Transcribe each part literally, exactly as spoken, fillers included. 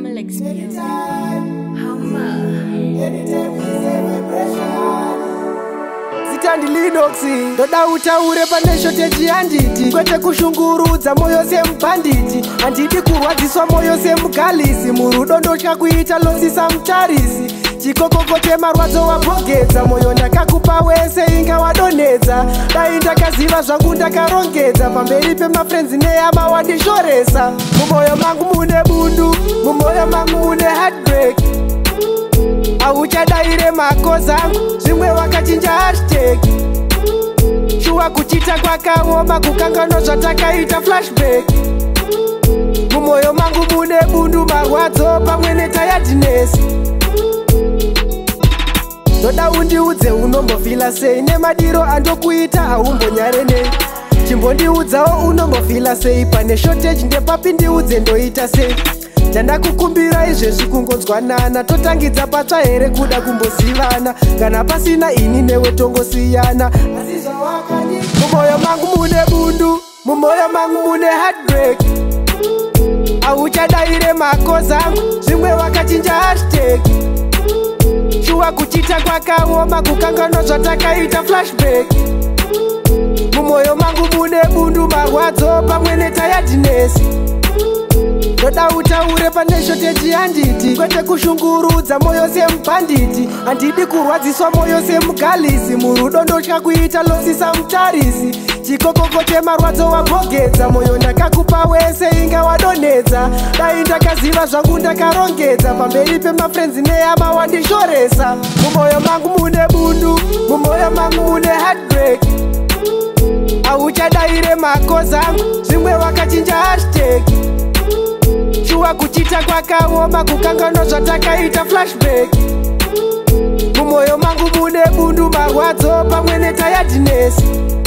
Alex Music. Hummer. Zitandi Linoxi ndoda utaure pane shoteji handiti kwete kushungurudza moyo semubhanditi handidi kurwadziswa moyo semugalisi murudo ndotya kuita losisa mutarisi chikokoko chemarwadzo wabhogedza moyo ndakakupa wese inga wadonedza dai ndakaziva zvangu ndakarongedza pamberi pemafrenzi neyama wandishoresa mumoyo mangu mune bundu mumoyo mangu mune heartbreak auchadaire mako zangu zvimwe wakachinja hashtag shuwa kuchita kwakaoma kukanganwa zvatakaita flashback mumoyo mangu mune bundu marwadzo pamwe netayadness ndoda undiudze unombofila sei nemadiro andokuita haumbonyare nei chimbondiudzawo unombofila sei pane shoteji ndepapi ndiudze ndoita sei ndandakukumbira izvezvi kungonzwanana totangidza patsva here kuda kumbozivana kana pasina ini newe tongosiyana mumoyo mangu mune bundu mumoyo mangu mune heartbreak auchadaire mako zangu zvimwe wakachinja hashtag shuwa kuchita kwakaoma kukanganwa zvatakaita flashback mumoyo mangu mune bundu marwadzo pamwe netayadness ndoda utaure pane shoteji handiti kwete kushungurudza moyo semubhanditi handidi kurwadziswa moyo semugalisi murudo ndotya kuita losisa mutarisi chikokoko chemarwadzo wabhogedza moyo ndakakupa wese inga wadonedza dai ndakaziva zvangu ndakarongedza pamberi pemafrenzi neyama wandishoresa mumoyo mangu mune bundu mumoyo mangu mune heartbreak auchadaire mako zangu zvimwe wakachinja hashtag shuwa kuchita kwakaoma kukanganwa zvatakaita flashback mumoyo mangu mune bundu marwadzo pamwe netayadness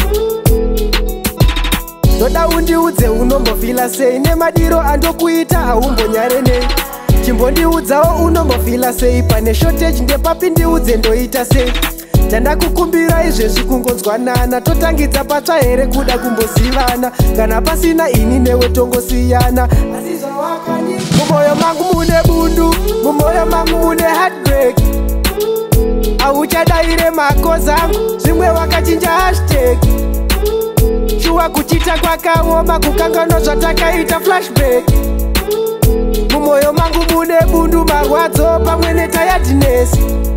ndoda undiudze unombofila sei nemadiro andokuita haumbonyare nei chimbondiudzawo unombofila sei pane shoteji ndepapi ndiudze ndoita sei ndandakukumbira izvezvi kungonzwanana totangidza patsva here kuda kumbozivana kana pasina ini newe tongosiyana mumoyo mangu mune bundu mumoyo mangu mune heartbreak auchadaire mako zangu zvimwe wakachinja hashtag shuwa kuchita kwakaoma kukanganwa zvatakaita flashback mumoyo mangu mune bundu marwadzo pamwe netayadness